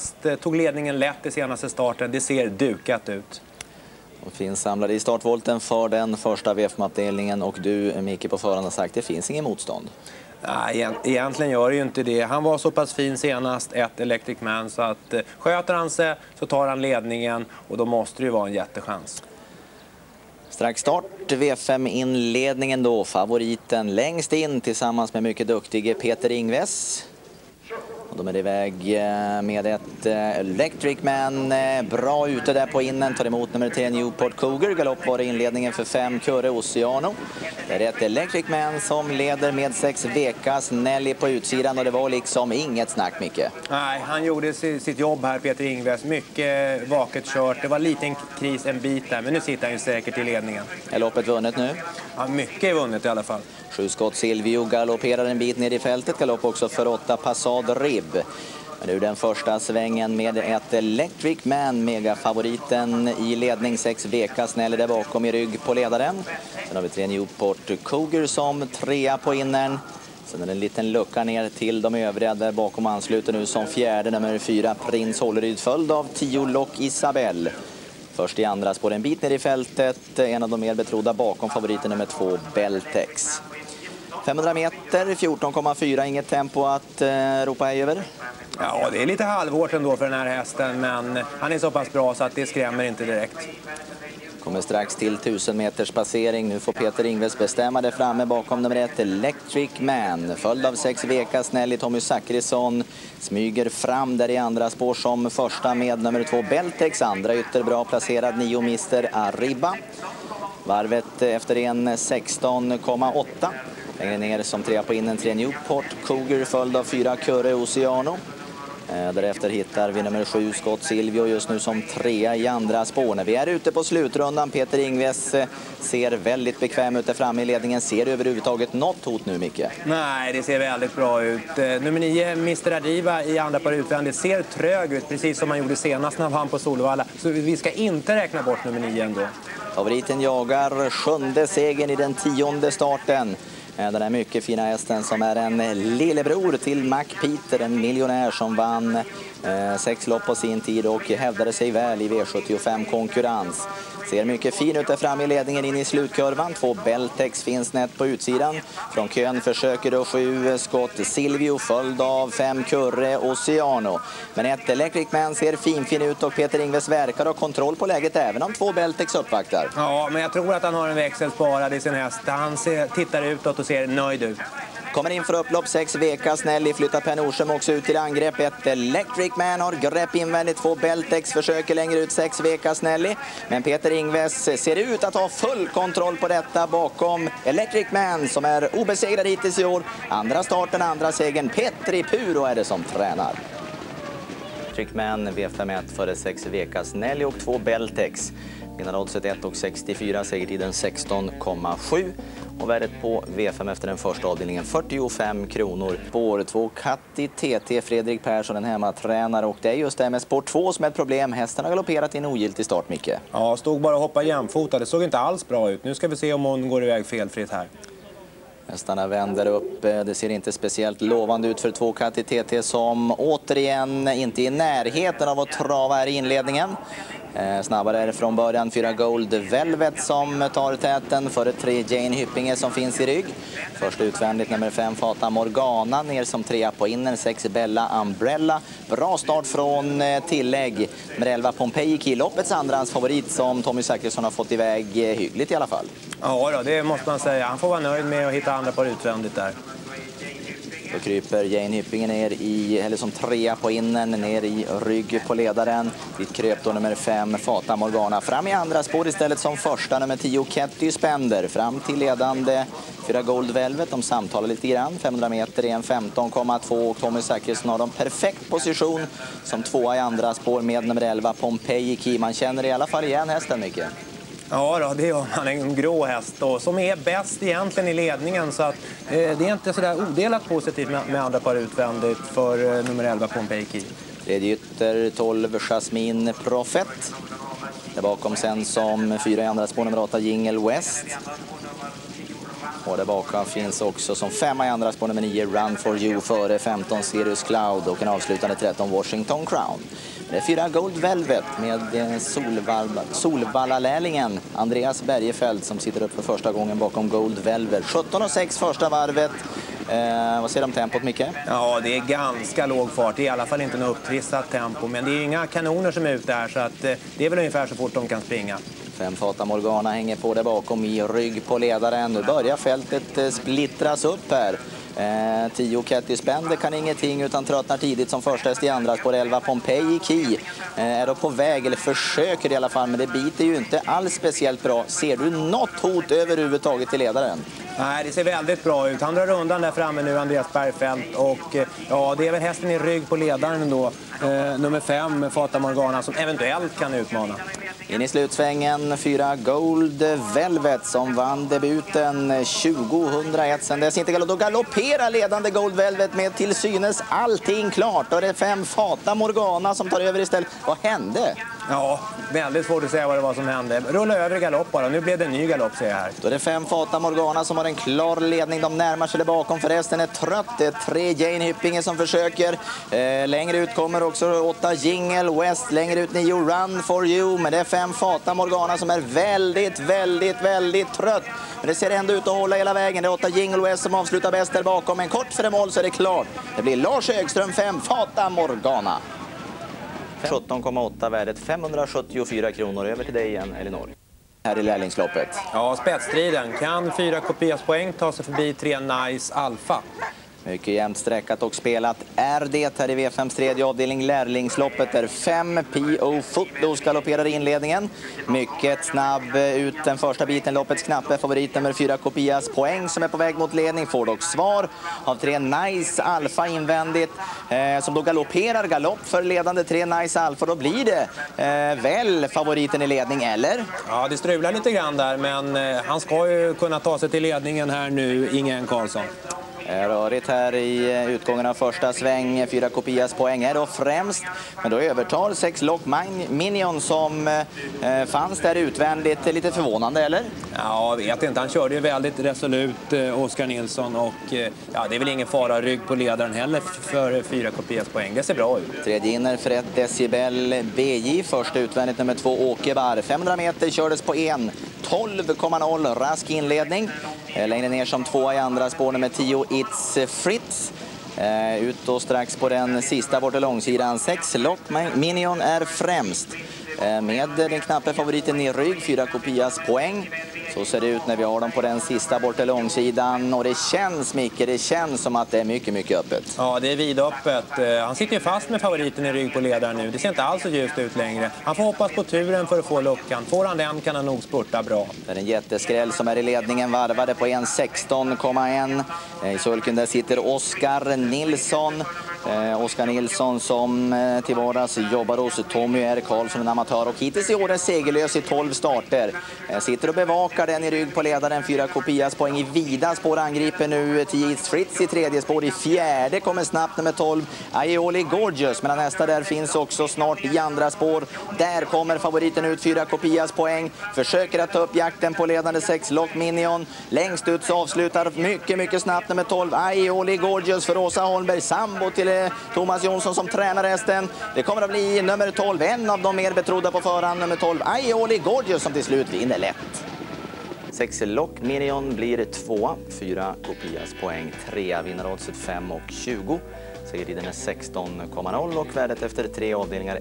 häst. Tog ledningen lätt i senaste starten. Det ser dukat ut. Och finns samlade i startvolten för den första VF-avdelningen. Och du, Micke, på förhand har sagt att det finns ingen motstånd. Nej, egentligen gör det ju inte det. Han var så pass fin senast, ett Electric Man, så att sköter han sig så tar han ledningen och då måste det ju vara en jättechans. Strax start, V5-inledningen då. Favoriten längst in tillsammans med mycket duktige Peter Ingves. Och de är iväg med ett Electric Man. Bra ute där på innen. Tar emot nummer 3 Newport Cougar. Galopp var det inledningen för 5 Curre Oceano. Det är ett Electric Man som leder med 6 Vekas Nelly på utsidan. Och det var liksom inget snack, Micke. Nej, han gjorde sitt jobb här, Peter Ingves. Mycket vaket kört. Det var en liten kris en bit där. Men nu sitter han ju säkert i ledningen. Är loppet vunnet nu? Ja, mycket är vunnet i alla fall. 7 Scott Silvio galopperar en bit ner i fältet. Galopp också för 8 Passad Rib. Men nu den första svängen med ett Electric Man, megafavoriten i ledning. 6 Vekas Nelly där bakom i rygg på ledaren. Sen har vi 3 Newport Cougar som 3 på innern. Sen är det en liten lucka ner till de övriga där bakom, ansluter nu som 4 nummer 4 Prins Hålleryd, följd av 10 Lock Isabel. Först i andra spår en bit ner i fältet, en av de mer betrodda bakom favoriten nummer 2 Beltex. 500 meter, 14,4, inget tempo att ropa hej över. Ja, det är lite halvhårt ändå för den här hästen, men han är så pass bra så att det skrämmer inte direkt. Kommer strax till 1000 meters passering. Nu får Peter Ingves bestämma det framme bakom nummer 1 Electric Man. Följd av 6 Vekas Nelly. Tommy Zachrisson smyger fram där i andra spår som första med nummer 2 Beltex. Andra ytter bra placerad 9 Mr. Arriba. Varvet efter en 16,8. Längre ner som 3 på innen 3 Newport Cougar, följd av 4 Curre Oceano. Därefter hittar vi nummer 7 Scott Silvio just nu som 3 i andra spår. När vi är ute på slutrundan, Peter Ingves ser väldigt bekväm ut där framme i ledningen. Ser överhuvudtaget något hot nu, Micke? Nej, det ser väldigt bra ut. Nummer 9 Mr. Arriva i andra par utvändigt ser trög ut, precis som han gjorde senast när han vann på Solvalla. Så vi ska inte räkna bort nummer 9 ändå. Favoriten jagar 7:e segern i den 10:e starten. Den här mycket fina hästen som är en lillebror till Mac Peter, en miljonär som vann 6 lopp på sin tid och hävdade sig väl i V75-konkurrens. Ser mycket fin ut där fram i ledningen in i slutkurvan. 2 Beltex finns nätt på utsidan. Från kön försöker då 7 Scott Silvio, följd av 5 Curre Oceano. Men ett Electric Man ser fin ut och Peter Ingves verkar ha kontroll på läget även om 2 Beltex uppvaktar. Ja, men jag tror att han har en växel sparad i sin häst. Han tittar utåt och ser nöjd ut. Kommer in för upplopp 6 Vekas Nelly, flyttar Per Norsem också ut till angrepp. Ett Electric Man har grepp invändigt, 2 Beltex försöker längre ut 6 Vekas Nelly. Men Peter Ingves ser ut att ha full kontroll på detta bakom Electric Man som är obesegrad hittills i år. Andra starten, andra segern, Petri Puro är det som tränar. Electric Man, V51 före 6 Vekas Nelly och 2 Beltex. Vinnaroddset 1,64, segertiden 16,7. Och värdet på V5 efter den första avdelningen 45 kronor. Spår 2 Katti TT Fredrik Persson, en hemmatränare. Och det är just det med spår 2 som är ett problem. Hästen har galopperat i en ogiltig start, Micke. Ja, stod bara och hoppade jämfota. Det såg inte alls bra ut. Nu ska vi se om hon går iväg felfritt här. Hästarna vänder upp. Det ser inte speciellt lovande ut för 2 Katti TT som återigen inte är i närheten av att trava här i inledningen. Snabbare är det från början 4 Gold Velvet som tar täten före 3 Jane Hyppinge som finns i rygg. Först utvändigt nummer 5 Fata Morgana ner som 3 på inner, 6 Bella Umbrella. Bra start från tillägg med 11 Pompeji, loppets andrahandsfavorit som Tommy Zachrisson har fått iväg hyggligt i alla fall. Ja då, det måste man säga. Han får vara nöjd med att hitta andra par utvändigt där. Då kryper Jane Hyppinge ner i, eller som 3 på innen, ner i rygg på ledaren. Dit kröp då nummer 5 Fata Morgana fram i andra spår istället som första nummer 10 Ketty Spender. Fram till ledande 4 Gold Velvet, de samtalar lite grann. 500 meter är en 15,2 och Tommy Zachrisson har en perfekt position som 2 i andra spår med nummer 11 Pompeji. Man känner i alla fall igen hästen mycket. Ja då, det är han, en grå häst då, som är bäst egentligen i ledningen, så att det är inte så där odelat positivt med andra par utvändigt för nummer 11 Pompeji. Tredje ytter 12 Jasmine Prophet. Där bakom sen som 4 i andra spår nummer 8 Jingle West. Och där bakom finns också som 5 i andra spår nummer 9 Run for You före 15 Sirius Cloud och en avslutande 13 Washington Crown. Det är 4 Gold Velvet med Solvalla-lärlingen Andreas Bergefeld som sitter upp för första gången bakom Gold Velvet. 17,6 första varvet. Vad säger de tempot, Micke? Ja, det är ganska låg fart. Det är i alla fall inte något upptrissat tempo. Men det är inga kanoner som är ute här så att det är väl ungefär så fort de kan springa. 5 Fata Morgana hänger på där bakom i rygg på ledaren. Nu börjar fältet splittras upp här. 10 Ketty Spender kan ingenting utan tröttnar tidigt som första häst i andra spår. 11 Pompeii Key är då på väg, eller försöker i alla fall, men det biter ju inte alls speciellt bra. Ser du något hot överhuvudtaget till ledaren? Nej, det ser väldigt bra ut. Han drar undan där framme nu, Andreas Bergfeldt. Och ja, det är väl hästen i rygg på ledaren då. Nummer 5, Fata Morgana, som eventuellt kan utmana. In i slutsvängen 4 Gold Velvet som vann debuten 2001. Sen dess inte då galopperar ledande Gold Velvet med till synes allting klart. Då är det 5 Fata Morgana som tar över istället. Vad hände? Ja, väldigt svårt att säga vad det var som hände. Rulla över galopp bara. Nu blev det en ny galopp, ser jag här. Då är det 5 Fata Morgana som har en klar ledning. De närmar sig där bakom, för resten är trött. Det är 3 Jane Hyppinge som försöker. Längre ut kommer också 8 Jingle West. Längre ut 9 Run for You. Men det är 5 Fata Morgana som är väldigt trött. Men det ser ändå ut att hålla hela vägen. Det är 8 Jingle West som avslutar bäst där bakom. En kort före mål så är det klart. Det blir Lars Högström 5 Fata Morgana. 17,8 värdet, 574 kronor. Över till dig igen, Elinor. Här i lärlingsloppet. Ja, spetsstriden. Kan 4 Kopias poäng ta sig förbi 3 Nice Alpha? Mycket jämnt sträckat och spelat är det här i V5s tredje avdelning. Lärlingsloppet där 5 P.O. Footloose galopperar i inledningen. Mycket snabb ut den första biten. Loppets knappe favorit nummer 4 Kopias poäng som är på väg mot ledning. Får dock svar av 3 Nice Alpha invändigt. Som då galopperar galopp för ledande 3 Nice Alpha. Då blir det väl favoriten i ledning, eller? Ja, det strular lite grann där, men han ska ju kunna ta sig till ledningen här nu, Ingen Karlsson. Rörigt här i utgången av första sväng. 4 Kopias poäng är då främst. Men då övertar 6 Lock Minion som fanns där utvändigt. Lite förvånande, eller? Ja, jag vet inte. Han körde ju väldigt resolut, Oskar Nilsson. Och ja, det är väl ingen fara rygg på ledaren heller för 4 Kopias poäng. Det ser bra ut. Tredje inner för 1 Decibel BJ. Första utvändigt nummer 2 Åkerbar. 500 meter kördes på 1.12,0. Rask inledning. Längre ner som 2 i andra spår nummer 10 It's Fritz. Ut då strax på den sista bort långsidan. 6 Lock Minion är främst. Med den knappe favoriten i rygg, 4 Kopias poäng. Så ser det ut när vi har dem på den sista bort långsidan. Och det känns, Micke, det känns som att det är mycket öppet. Ja, det är vidöppet. Han sitter ju fast med favoriten i rygg på ledaren nu. Det ser inte alls så ljust ut längre. Han får hoppas på turen för att få luckan. Får han den kan han nog spurta bra. Det är en jätteskräll som är i ledningen, varvade på 1.16,1. I sulken där sitter Oskar Nilsson. Oskar Nilsson som till vardags jobbar hos Tommy R. Karlsson, en amatör, och hittills i år är segerlös i 12 starter. Sitter och bevakar den i rygg på ledaren. 4 Kopias poäng i vida spår, angriper nu 10 It's Fritz i tredje spår. I fjärde kommer snabbt nummer 12 Aioli Gorgeous, men nästa där finns också snart i andra spår. Där kommer favoriten ut, 4 Kopias poäng. Försöker att ta upp jakten på ledande 6 Lock Minion. Längst ut så avslutar mycket snabbt nummer 12 Aioli Gorgeous för Åsa Holmberg, sambo till Thomas Jonsson som tränar hästen. Det kommer att bli nummer 12, en av de mer betrodda på förhand, nummer 12 Aioli Gorgeous, som till slut vinner lätt. 6 Lock Minion blir 2, 4 Kopias poäng 3, vinnaroddset 5,20. Segertiden är 16,0 och värdet efter 3 avdelningar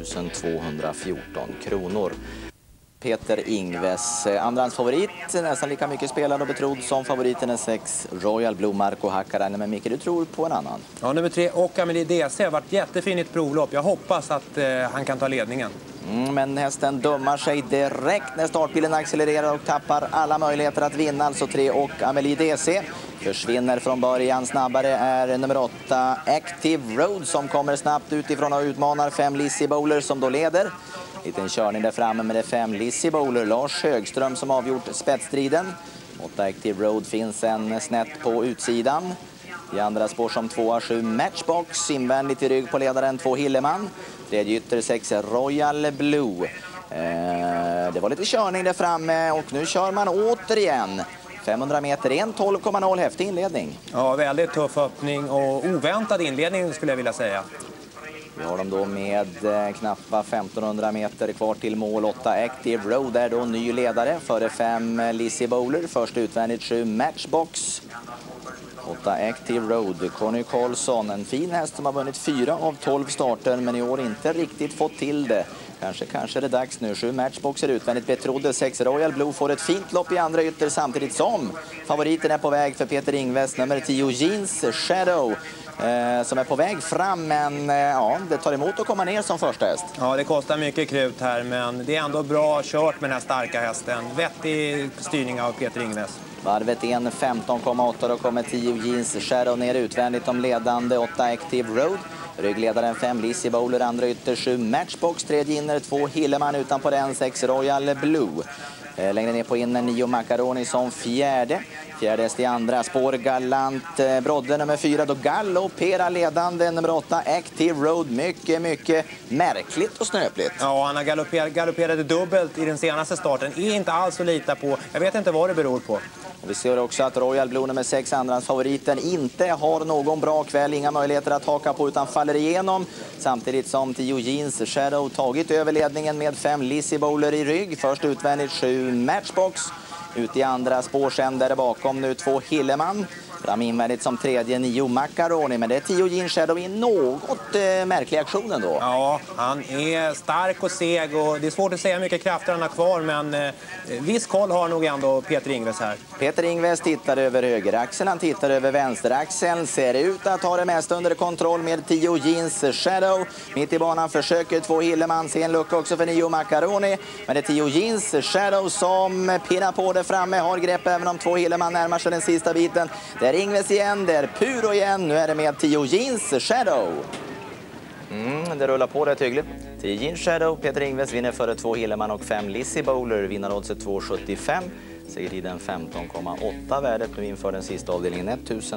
1214 kronor. Peter Ingves, andrahandsfavorit, nästan lika mycket spelad och betrodd som favoriten är 6 Royal Blue Marco Hakkarainen. Men Micke, du tror på en annan? Ja, nummer 3 och Amelie DC har varit jättefint provlopp. Jag hoppas att han kan ta ledningen. Men hästen dömar sig direkt när startbilen accelererar och tappar alla möjligheter att vinna. Alltså 3 och Amelie DC. Försvinner från början. Snabbare är nummer 8 Active Road som kommer snabbt utifrån och utmanar 5 Lizzie Bowler som då leder. Liten körning där framme med det 5 Lizzie Bowler. Lars Högström som avgjort spetsstriden. 8 Active Road finns en snett på utsidan. I andra spår som 2-7 Matchbox. Invändigt i rygg på ledaren 2 Hilleman. Tredje ytter 6 Royal Blue. Det var lite körning där framme och nu kör man återigen 500 meter, 1:12,0, häftig inledning. Ja, väldigt tuff öppning och oväntad inledning skulle jag vilja säga. Vi har dem då med knappa 1500 meter kvar till mål. 8 Active Road är då ny ledare före 5 Lizzie Bowler. Först utvändigt 7 Matchbox. 8 Active Road, Conny Karlsson, en fin häst som har vunnit 4 av 12 starter men i år inte riktigt fått till det. Kanske är det dags nu. 7 Matchbox är utvändigt betrodde. 6 Royal Blue får ett fint lopp i andra ytter samtidigt som favoriten är på väg för Peter Ingves. Nummer 10 Jeans Shadow som är på väg fram, men ja, det tar emot att komma ner som första häst. Ja, det kostar mycket krut här, men det är ändå bra kört med den här starka hästen. Vettig styrning av Peter Ingves. Varvet 1:15,8, då kommer 10 Jeans Shadow ner utvändigt om ledande 8 Active Road. Ryggledaren 5 Lizzie Bowler, andra ytter 7 Matchbox, tredje inner 2 Hilleman, utanpå den 6 Royal Blue. Längre ner på inner 9 Macaroni som fjärde häst i andra spår. Galant Brodde nummer 4, då galopperar ledande nummer 8 Active Road. Mycket märkligt och snöpligt. Ja, han har galopperade dubbelt i den senaste starten. Är inte alls att lita på. Jag vet inte vad det beror på. Och vi ser också att Royal Blue nummer 6, andrahandsfavoriten, inte har någon bra kväll. Inga möjligheter att haka på utan faller igenom. Samtidigt som 10 Jeans Shadow tagit över ledningen med 5 Lizzie Bowler i rygg. Först utvändigt 7 Matchbox. Ut i andra spår sen där bakom nu 2 Hilleman. Fram invändigt som tredje 9 Macaroni, men det är 10 Jeans Shadow i något märklig aktion ändå. Ja, han är stark och seg och det är svårt att säga hur mycket krafter han har kvar, men viss koll har nog ändå Peter Ingves här. Peter Ingves tittar över högeraxeln, han tittar över vänsteraxeln, ser ut att ha det mest under kontroll med 10 Jeans Shadow. Mitt i banan försöker 2 Hilleman, se en lucka också för 9 Macaroni, men det är 10 Jeans Shadow som pinnar på det framme, har grepp även om 2 Hilleman närmar sig den sista biten. Det är Ingves igen, det är Puro igen, nu är det med 10 Jeans Shadow. Det rullar på rätt hyggligt. 10 Jeans Shadow, Peter Ingves vinner före 2 Hilleman och 5 Lizzie Bowler, vinnaroddset 2,75. Segertiden 15,8, värdet nu inför den sista avdelningen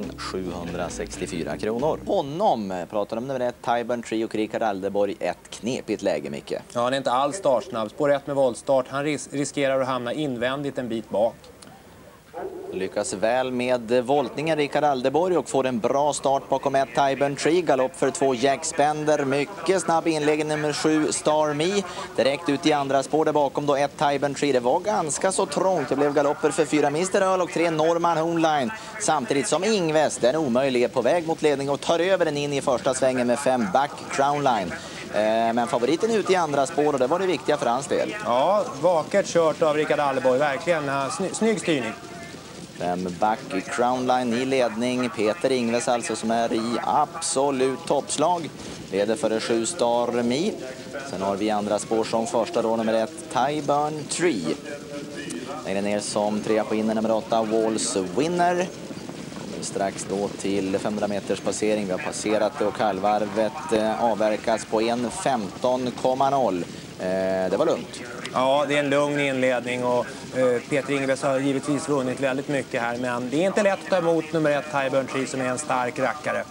1764 kronor. Honom pratar om nummer 1 Tyburn Tree och Rickard Alderborg, ett knepigt läge, Micke. Ja, han är inte alls startsnabb. Spår 1 med voltstart. Han riskerar att hamna invändigt en bit bak. Lyckas väl med voltningen Rickard Alderborg och får en bra start bakom 1 Tyburn Tree. Galopp för 2 Jack Spender. Mycket snabb inlägg nummer 7 Star Me. Direkt ut i andra spår där bakom då 1 Tyburn Tree. Det var ganska så trångt. Det blev galopper för 4 Mr. Earl och 3 Norman Hoonline. Samtidigt som Ingves, den omöjliga, är på väg mot ledning och tar över den in i första svängen med 5 Back Crownline. Men favoriten ut i andra spår och det var det viktiga för hans del. Ja, vackert kört av Rickard Alderborg. Verkligen snygg styrning. 5 Back Crownline i ledning. Peter Ingves alltså som är i absolut toppslag. Leder för 7 Star Me. Sen har vi andra spår som första då nummer 1 Tyburn Tree. Längre ner som 3 på inner nummer 8 Walls Winner. Kommer strax då till 500 meters passering. Vi har passerat det och kallvarvet avverkas på 1:15,0. Det var lugnt. Ja, det är en lugn inledning och Peter Ingves har givetvis vunnit väldigt mycket här, men det är inte lätt att ta emot nummer 1 Tyburn Tree som är en stark rackare.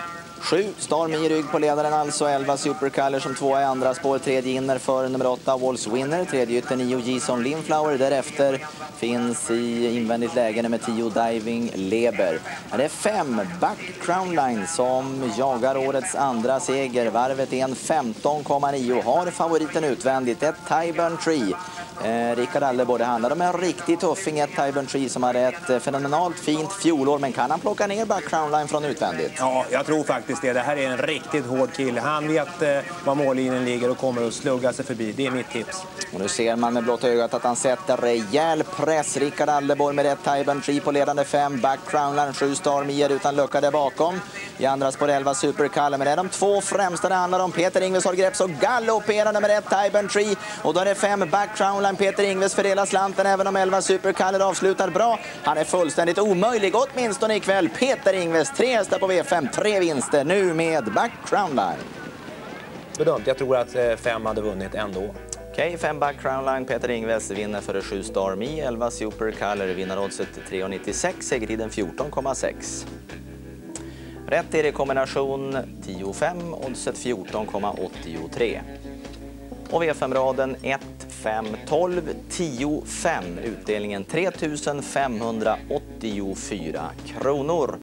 7 Star Me i rygg på ledaren, alltså 11 Supercolor som 2 i andra spår, tredje inner för nummer 8 Walls Winner, tredje ytter 9 Jason Linflower, därefter finns i invändigt läge nummer 10 Diving Leber. Det är 5 Back Crownline som jagar årets andra seger, varvet är en 15,9, har favoriten utvändigt, ett Tyburn Tree. Rickard Alderborg, det handlar om en riktigt tuffing, ett Tyburn Tree som hade ett fenomenalt fint fjolår, men kan han plocka ner Back Crownline från utvändigt? Ja, jag tror faktiskt det. Det här är en riktigt hård kille. Han vet var mållinjen ligger och kommer att slugga sig förbi. Det är mitt tips. Och nu ser man med blotta ögat att han sätter rejäl press. Rickard Alderborg med ett Tyburn Tree på ledande 5. Back Crownline, 7 Star Me utan lucka där bakom. I andra spår 11 Supercolor. Men det är de två främsta det handlar om. Peter Ingves har grepp, så galopperar nummer 1 Tyburn Tree. Och då är det 5 Back Crownline. Peter Ingves fördelar slanten även om 11 Supercolor avslutar bra. Han är fullständigt omöjlig, åtminstone ikväll. Peter Ingves, 3 hästar på V5, 3 vinster nu med Back Crownline. Bedömt, jag tror att 5 hade vunnit ändå. Okej, 5 Back Crownline, Peter Ingves vinner för 7 Star Me, 11 Supercolor vinner oddset 3,96, segertiden 14,6. Rätt är det kombination 10,5, oddset 14,83. Och V5-raden 1, 5, 12, 10, 5. Utdelningen 3 584 kronor.